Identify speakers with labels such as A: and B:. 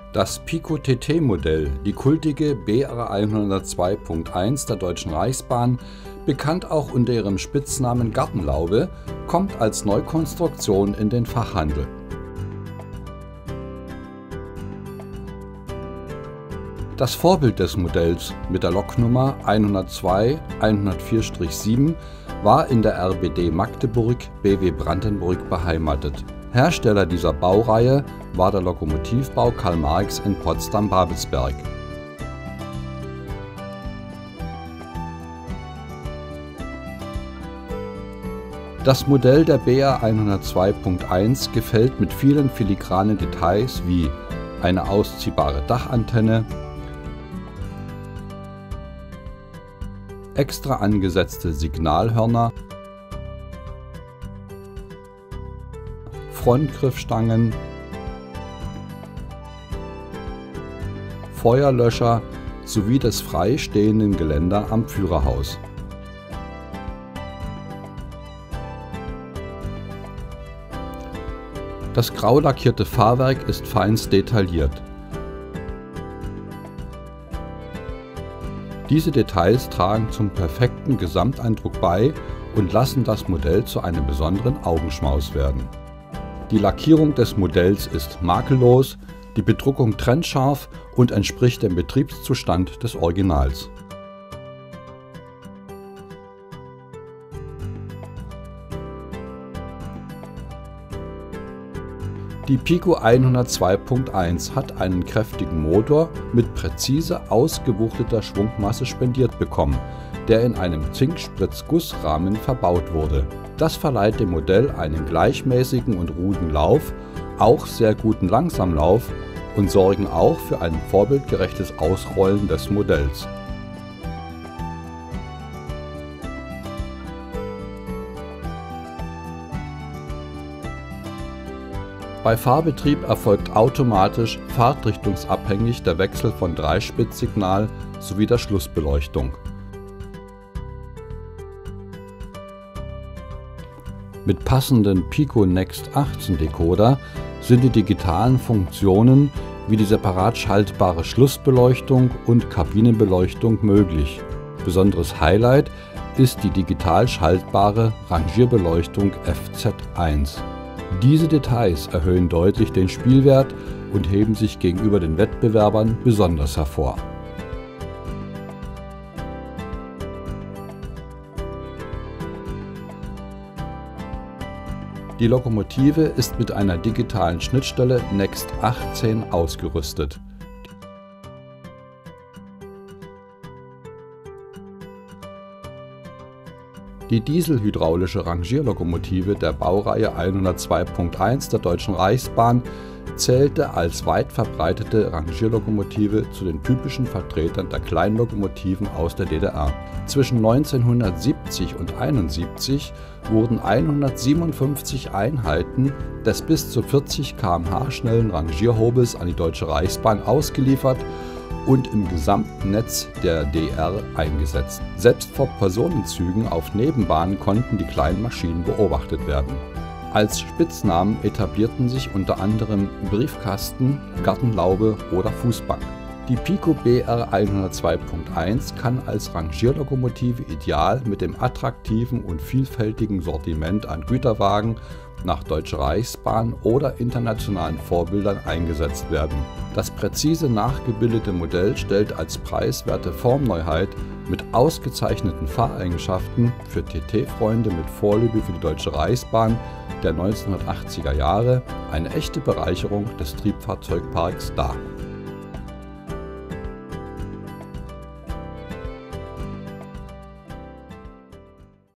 A: Das Pico TT-Modell, die kultige BR 102.1 der Deutschen Reichsbahn, bekannt auch unter ihrem Spitznamen Gartenlaube, kommt als Neukonstruktion in den Fachhandel. Das Vorbild des Modells mit der Loknummer 102-104-7 war in der RBD Magdeburg BW Brandenburg beheimatet. Hersteller dieser Baureihe war der Lokomotivbau Karl Marx in Potsdam-Babelsberg. Das Modell der BR 102.1 gefällt mit vielen filigranen Details wie eine ausziehbare Dachantenne, extra angesetzte Signalhörner, Frontgriffstangen, Feuerlöscher sowie des freistehenden Geländer am Führerhaus. Das grau lackierte Fahrwerk ist feinst detailliert. Diese Details tragen zum perfekten Gesamteindruck bei und lassen das Modell zu einem besonderen Augenschmaus werden. Die Lackierung des Modells ist makellos, die Bedruckung trennscharf und entspricht dem Betriebszustand des Originals. Die Pico 102.1 hat einen kräftigen Motor mit präzise ausgewuchteter Schwungmasse spendiert bekommen, der in einem Zinkspritzgussrahmen verbaut wurde. Das verleiht dem Modell einen gleichmäßigen und ruhigen Lauf, auch sehr guten Langsamlauf und sorgen auch für ein vorbildgerechtes Ausrollen des Modells. Bei Fahrbetrieb erfolgt automatisch fahrtrichtungsabhängig der Wechsel von Dreispitzsignal sowie der Schlussbeleuchtung. Mit passenden Pico Next 18 Decoder sind die digitalen Funktionen wie die separat schaltbare Schlussbeleuchtung und Kabinenbeleuchtung möglich. Besonderes Highlight ist die digital schaltbare Rangierbeleuchtung FZ1. Diese Details erhöhen deutlich den Spielwert und heben sich gegenüber den Wettbewerbern besonders hervor. Die Lokomotive ist mit einer digitalen Schnittstelle Next 18 ausgerüstet. Die dieselhydraulische Rangierlokomotive der Baureihe 102.1 der Deutschen Reichsbahn zählte als weit verbreitete Rangierlokomotive zu den typischen Vertretern der Kleinlokomotiven aus der DDR. Zwischen 1970 und 1971 wurden 157 Einheiten des bis zu 40 km/h schnellen Rangierhobels an die Deutsche Reichsbahn ausgeliefert und im gesamten Netz der DR eingesetzt. Selbst vor Personenzügen auf Nebenbahnen konnten die kleinen Maschinen beobachtet werden. Als Spitznamen etablierten sich unter anderem Briefkasten, Gartenlaube oder Fußbank. Die Pico BR 102.1 kann als Rangierlokomotive ideal mit dem attraktiven und vielfältigen Sortiment an Güterwagen nach Deutsche Reichsbahn oder internationalen Vorbildern eingesetzt werden. Das präzise nachgebildete Modell stellt als preiswerte Formneuheit mit ausgezeichneten Fahreigenschaften für TT-Freunde mit Vorliebe für die Deutsche Reichsbahn der 1980er Jahre eine echte Bereicherung des Triebfahrzeugparks dar.